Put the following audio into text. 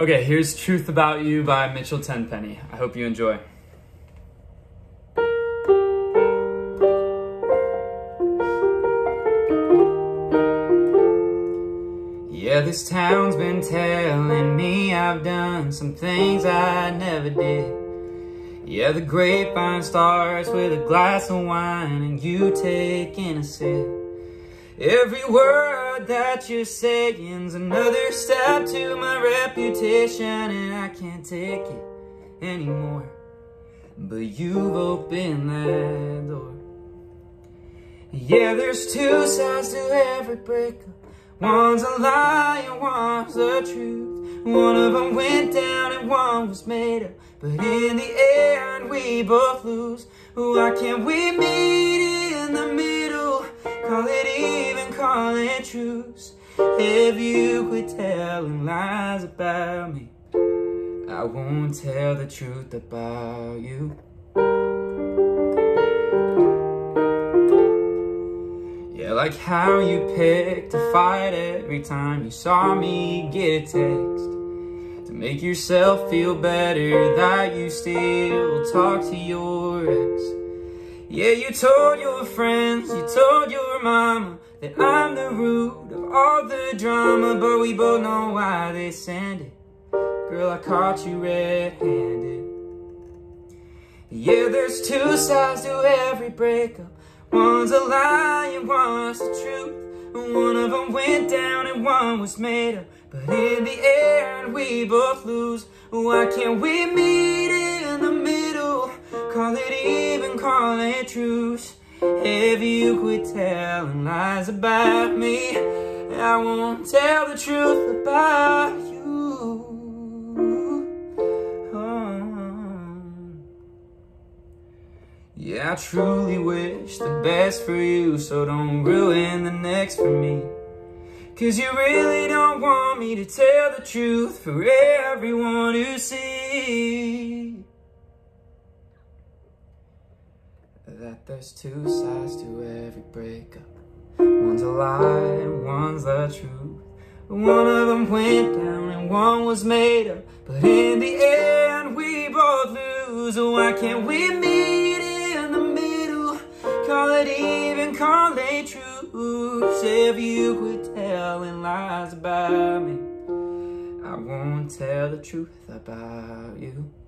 Okay, here's Truth About You by Mitchell Tenpenny. I hope you enjoy. Yeah, this town's been telling me I've done some things I never did. Yeah, the grapevine starts with a glass of wine and you taking a sip. Every word that you're saying's another step to my reputation, and I can't take it anymore. But you've opened that door. Yeah, there's two sides to every breakup. One's a lie and one's the truth. One of them went down and one was made up, but in the end we both lose. Why can't we meet in the middle? Call it even, call it truce. If you quit telling lies about me, I won't tell the truth about you. Yeah, like how you picked a fight every time you saw me get a text, to make yourself feel better that you still talk to your ex. Yeah, you told your friends, you told your mama that I'm the root of all the drama, but we both know why they send it. Girl, I caught you red-handed. Yeah, there's two sides to every breakup. One's a lie and one's the truth. One of them went down and one was made up, but in the end we both lose. Why can't we meet in the middle? Call it even, call it truce. If you quit telling lies about me, I won't tell the truth about you. Yeah, I truly wish the best for you, so don't ruin the next for me. 'Cause you really don't want me to tell the truth for everyone to see. That there's two sides to every breakup. One's a lie and one's the truth. One of them went down and one was made up, but in the end we both lose. Why can't we meet in the middle? Call it even, call it truth. If you quit telling lies about me, I won't tell the truth about you.